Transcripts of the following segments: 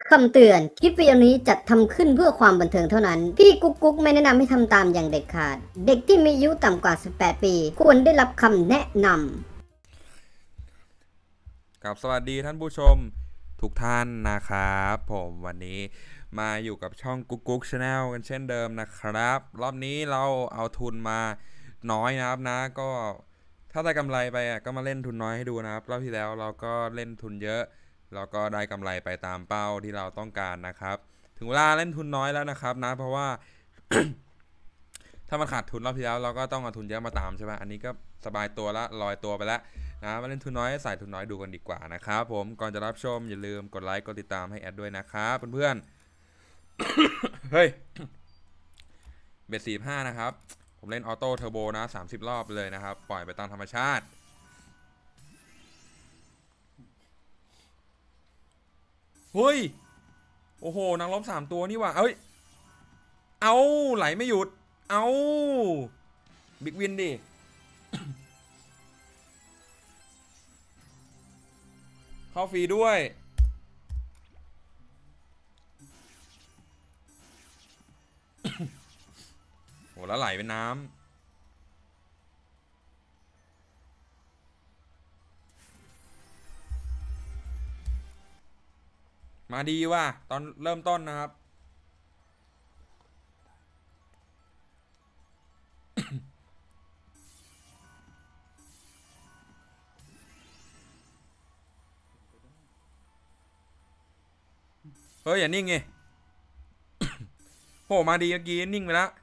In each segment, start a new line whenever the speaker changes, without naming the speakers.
คำเตือนคลิปวิดีโอนี้จัดทำขึ้นเพื่อความบันเทิงเท่านั้น พี่กุ๊กกุ๊กไม่แนะนำให้ทำตามอย่างเด็ดขาด เด็กที่มีอายุต่ำกว่า 18 ปีควรได้รับคำแนะน
ำกับสวัสดีท่านผู้ชมทุกท่านนะครับผมวันนี้มาอยู่กับช่องกุ๊กกุ๊กชาแนลกันเช่นเดิมนะครับรอบนี้เราเอาทุนมาน้อยนะครับนะก็ถ้าได้กำไรไปก็มาเล่นทุนน้อยให้ดูนะครับรอบที่แล้วเราก็เล่นทุนเยอะเราก็ได้กำไรไปตามเป้าที่เราต้องการนะครับถึงเวลาเล่นทุนน้อยแล้วนะครับนะเพราะว่า ถ้ามันขาดทุนรอบที่แล้วเราก็ต้องเอาทุนเยอะมาตามใช่ไหมอันนี้ก็สบายตัวละลอยตัวไปแล้วนะมาเล่นทุนน้อยใส่ทุนน้อยดูกันดีกว่านะครับผมก่อนจะรับชมอย่าลืมกดไลค์กดติดตามให้แอดด้วยนะครับเพื่อนๆ เฮ้ยเบส45นะครับผมเล่นออโต้เทอร์โบนะ30รอบเลยนะครับปล่อยไปตามธรรมชาติเฮ้ยโอ้โหนางลบ3ตัวนี่ว่ะเอ้ยเอาไหลไม่หยุดเอาบิ๊กวินดิเข้าฟรีด้วยโหแล้วไหลเป็นน้ำมาดีว่ะตอนเริ่มต้นนะครับเฮ้ยอย่านิ่งไงโหมาดีเมื่อกี้นิ่งไปแล้ว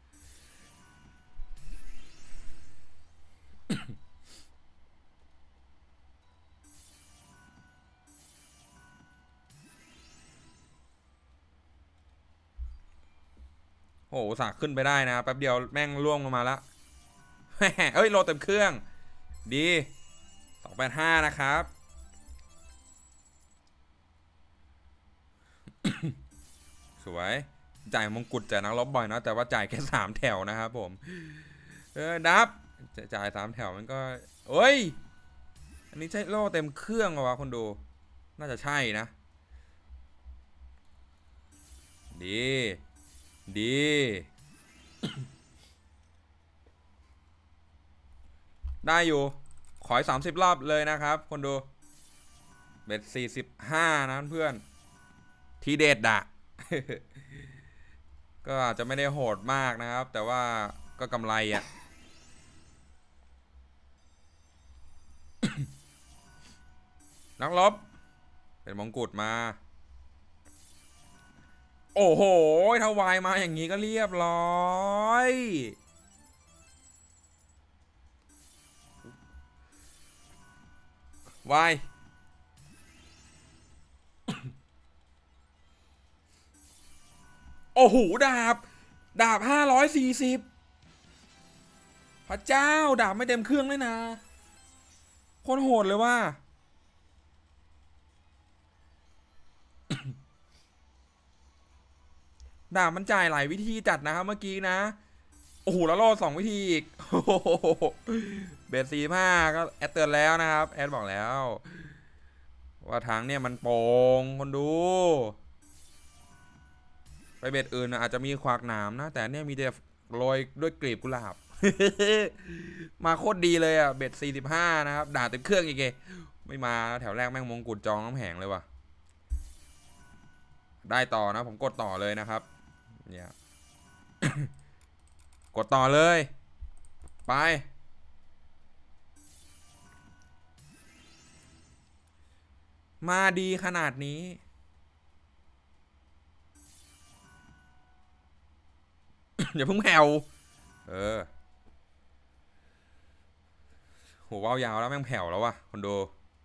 โหสากขึ้นไปได้นะแป๊บเดียวแม่งล่วงลงมาแล้วเอ้ยโหลดเต็มเครื่องดี285นะครับสวยจ่ายมงกุฎจ่ายนักรบบ่อยนะแต่ว่าจ่ายแค่3แถวนะครับผมดับจ่าย3แถวมันก็เอ้ยอันนี้ใช่โล่เต็มเครื่องวะคนดูน่าจะใช่นะดีดีได้อยู่ขอ30รอบเลยนะครับคนดูเบ็ด45นะเพื่อนทีเด็ดอะ ก็อาจจะไม่ได้โหดมากนะครับแต่ว่าก็กำไรอ่ะ นักรบเป็นมงกุฎมาโอ้โหถ้าวายมาอย่างนี้ก็เรียบร้อยวายโอ้โหดาบ540พระเจ้าดาบไม่เต็มเครื่องเลยนะโคตรโหดเลยว่าดาบมันจ่ายหลายวิธีจัดนะครับเมื่อกี้นะโอ้โหแล้วรอ2วิธีอีกเบส45ก็แอดเตือนแล้วนะครับแอดบอกแล้วว่าทางเนี่ยมันโป่งคนดูไปเบ็ดอื่นอาจจะมีขวากหนามนะแต่เนี่ยมีแต่โรยด้วยกลีบกุหลาบ มาโคตรดีเลยอ่ะเบ็ด45นะครับด่าเต็มเครื่องอีกไม่มาแถวแรกแม่งมงกุฎจองน้ำแข็งเลยว่ะได้ต่อนะผมกดต่อเลยนะครับเนี่ย กดต่อเลยไปมาดีขนาดนี้ อย่าเพิ่งแผ่วหัวว่าวยาวแล้วแม่งแผ่วแล้ววะคนดู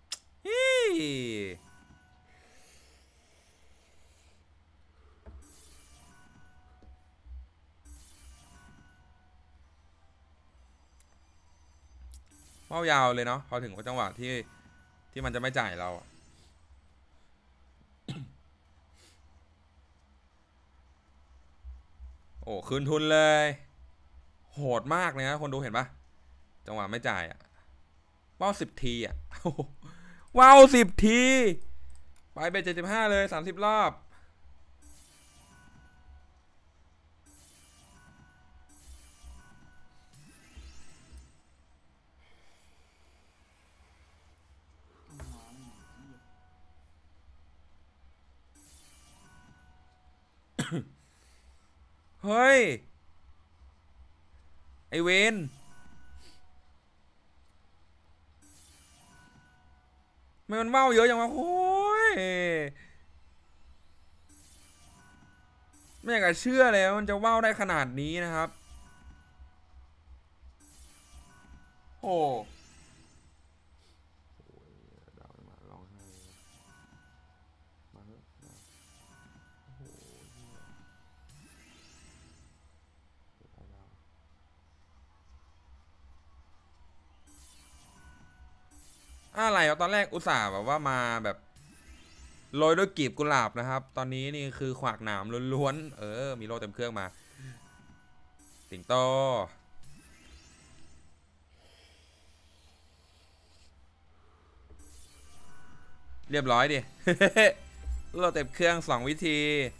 ว่าวยาวเลยเนาะพอถึงจังหวะที่มันจะไม่จ่ายเราโอ้คืนทุนเลยโหดมากเลยนะคนดูเห็นปะจังหวะไม่จ่ายอ่ะว่าว10 ทีอ่ะว้าว10 ทีไปเบ็ด75เลย30รอบเฮ้ยไอเวนมันว่าวเยอะจังวะโอ้ยไม่อยากจะเชื่อเลยว่ามันจะว่าวได้ขนาดนี้นะครับโอ้อะไรวะตอนแรกอุตส่าห์แบบว่ามาแบบโรยด้วยกลีบกุหลาบนะครับตอนนี้นี่คือขวากหนามล้วนๆมีโล่เต็มเครื่องมาสิงโตเรียบร้อยดิ โล่เต็มเครื่อง2 วิธี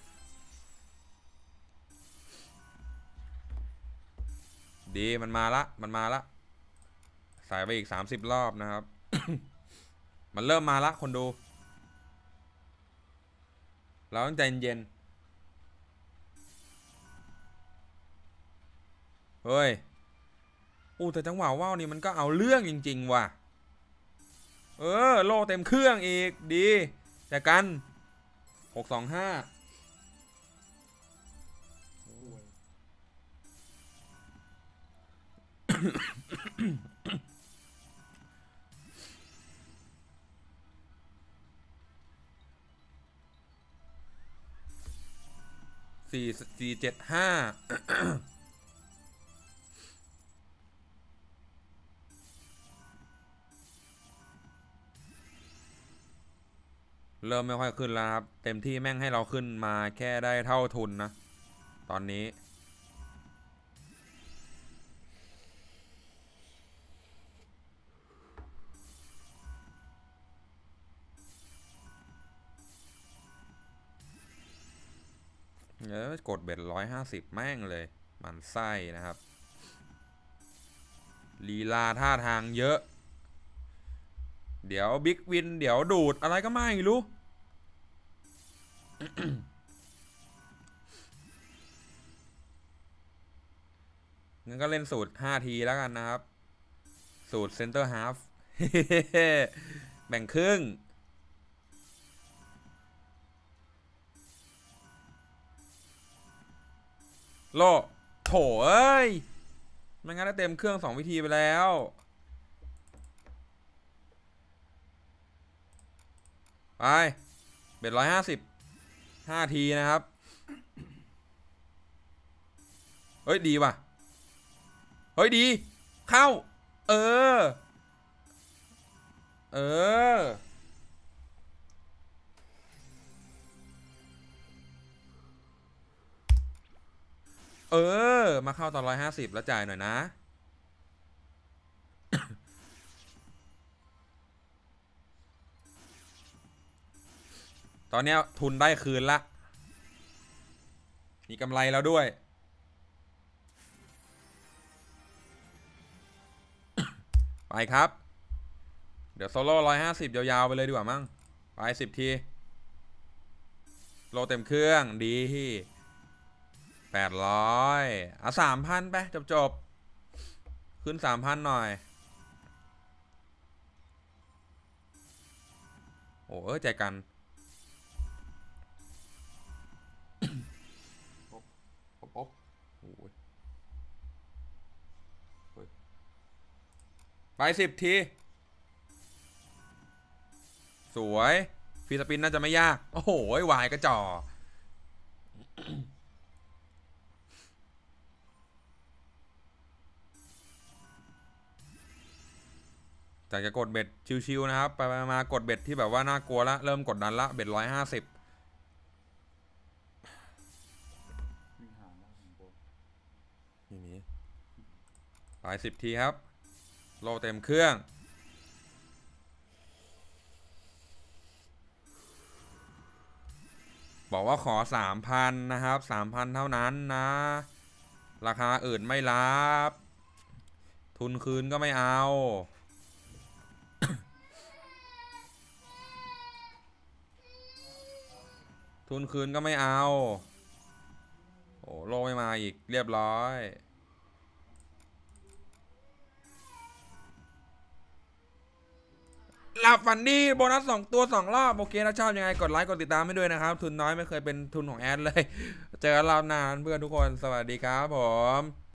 ดีมันมาละใส่ไปอีก30รอบนะครับ มันเริ่มมาละคนดูเราต้องใจเย็นเฮ้ยแต่จังหวะว่าวนี่มันก็เอาเรื่องจริงๆว่ะโล่เต็มเครื่องอีกดีจากกัน625475เริ่มไม่ค่อยขึ้นแล้วครับเต็มที่แม่งให้เราขึ้นมาแค่ได้เท่าทุนนะตอนนี้กดเบ็ด150แม่งเลยมันไส้นะครับลีลาท่าทางเยอะเดี๋ยวบิ๊กวินเดี๋ยวดูดอะไรก็ไม่รู้ งั้นก็เล่นสูตร5 ทีแล้วกันนะครับสูตรเซนเตอร์ฮาฟ แบ่งครึ่งโลโถเอ้ยไม่งั้นได้เต็มเครื่อง2 วิธีไปแล้วไปเบ็ด150 5 ทีนะครับเฮ้ยดีว่ะเฮ้ยดีเข้าเออมาเข้าตอน150แล้วจ่ายหน่อยนะตอนนี้ทุนได้คืนละมีกำไรแล้วด้วยไปครับเดี๋ยวโซโล่150ยาวๆไปเลยดีกว่ามั้งไป10 ทีโลเต็มเครื่องดี800เอา3,000ไปจบขึ้น3,000หน่อยโอ้ใจกันไป10 ทีสวยฟรีสปินน่าจะไม่ยากโอ้โหวายกระจอจากจะกดเบ็ดชิวๆนะครับไปมากดเบ็ดที่แบบว่าน่ากลัวละเริ่มกดดันละเบ็ด150นี่ไป10 ทีครับโลเต็มเครื่องบอกว่าขอ 3,000 นะครับ 3,000 เท่านั้นนะ ราคาอื่นไม่รับ ทุนคืนก็ไม่เอา ทุนคืนก็ไม่เอา โอ้โลไม่มาอีกเรียบร้อยหลับฝันดีโบนัส2 ตัว 2 รอบโอเคถ้าชอบยังไงกดไลค์กดติดตามให้ด้วยนะครับทุนน้อยไม่เคยเป็นทุนของแอดเลยเจอกันรอบหน้าเพื่อนทุกคนสวัสดีครับผม